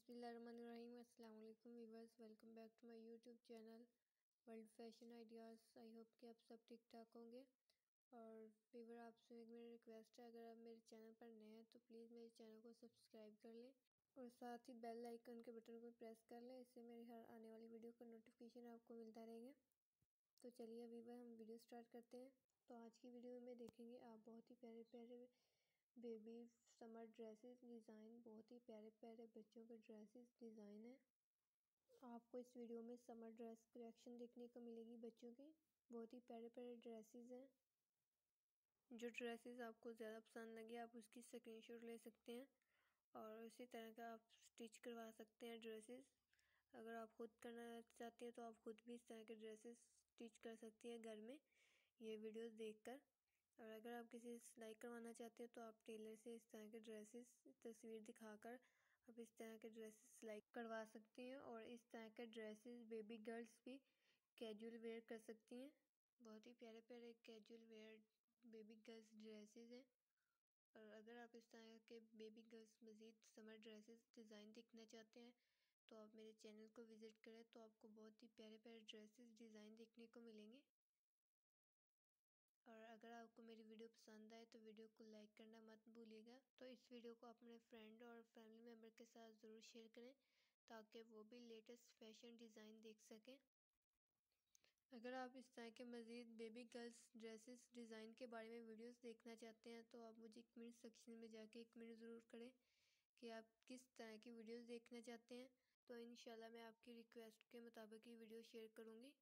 बिस्मिल्लाहिर्रहमानिर्रहीम। अस्सलाम वालेकुम viewers, welcome back to my YouTube channel world fashion ideas. I hope कि आप सब ठीक ठाक होंगे। और व्यूअर, आपसे एक मेरी रिक्वेस्ट है, अगर आप मेरे चैनल पर नए हैं तो प्लीज़ मेरे चैनल को सब्सक्राइब कर लें और साथ ही बेल आइकन के बटन को प्रेस कर लें। इससे मेरी हर आने वाली वीडियो का नोटिफिकेशन आपको मिलता रहेगा। तो चलिए व्यूअर, हम वीडियो स्टार्ट करते हैं। तो आज की वीडियो में देखेंगे आप बहुत ही प्यारे प्यारे बेबी समर ड्रेसेस डिज़ाइन, बहुत ही प्यारे प्यारे बच्चों के ड्रेसेस डिज़ाइन है। आपको इस वीडियो में समर ड्रेस कलेक्शन देखने को मिलेगी बच्चों की। बहुत ही प्यारे प्यारे ड्रेसेस हैं। जो ड्रेसेस आपको ज़्यादा पसंद लगे आप उसकी स्क्रीनशॉट ले सकते हैं और इसी तरह का आप स्टिच करवा सकते हैं ड्रेसेस। अगर आप खुद करना चाहते हैं तो आप खुद भी इस तरह के ड्रेसेस स्टिच कर सकती हैं घर में, ये वीडियोस देखकर। और अगर आप किसी से सिलाई करवाना चाहते हैं तो आप टेलर से इस तरह के ड्रेसेस तस्वीर दिखाकर आप इस तरह के ड्रेसेस सिलाई करवा सकती हैं। और इस तरह के ड्रेसेस बेबी गर्ल्स भी कैजुअल वेयर कर सकती हैं। बहुत ही प्यारे प्यारे casual wear baby girls dresses हैं। और अगर आप इस तरह के बेबी गर्ल्स मज़ीद समर ड्रेसेस डिज़ाइन देखना चाहते हैं तो आप मेरे चैनल को विज़िट करें, तो आपको बहुत ही प्यारे प्यारे ड्रेसेस डिज़ाइन देखने को मिलेंगे। और अगर आपको मेरी वीडियो पसंद आए तो वीडियो को लाइक करना मत भूलिएगा। तो इस वीडियो को अपने फ्रेंड और फैमिली मेम्बर के साथ ज़रूर शेयर करें ताकि वो भी लेटेस्ट फैशन डिज़ाइन देख सकें। अगर आप इस तरह के मज़ीद बेबी गर्ल्स ड्रेसेस डिज़ाइन के बारे में वीडियोस देखना चाहते हैं तो आप मुझे कमेंट सेक्शन में जाके कमेंट ज़रूर करें कि आप किस तरह की वीडियोस देखना चाहते हैं। तो इंशाल्लाह मैं आपकी रिक्वेस्ट के मुताबिक ये वीडियो शेयर करूँगी।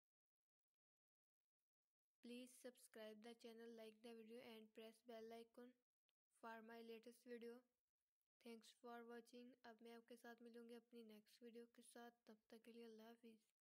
Please subscribe the channel, like the video and press bell icon for my latest video. Thanks for watching। अब मैं आपके साथ मिलूँगी अपनी नेक्स्ट वीडियो के साथ, तब तक के लिए अल्लाह हाफिज़।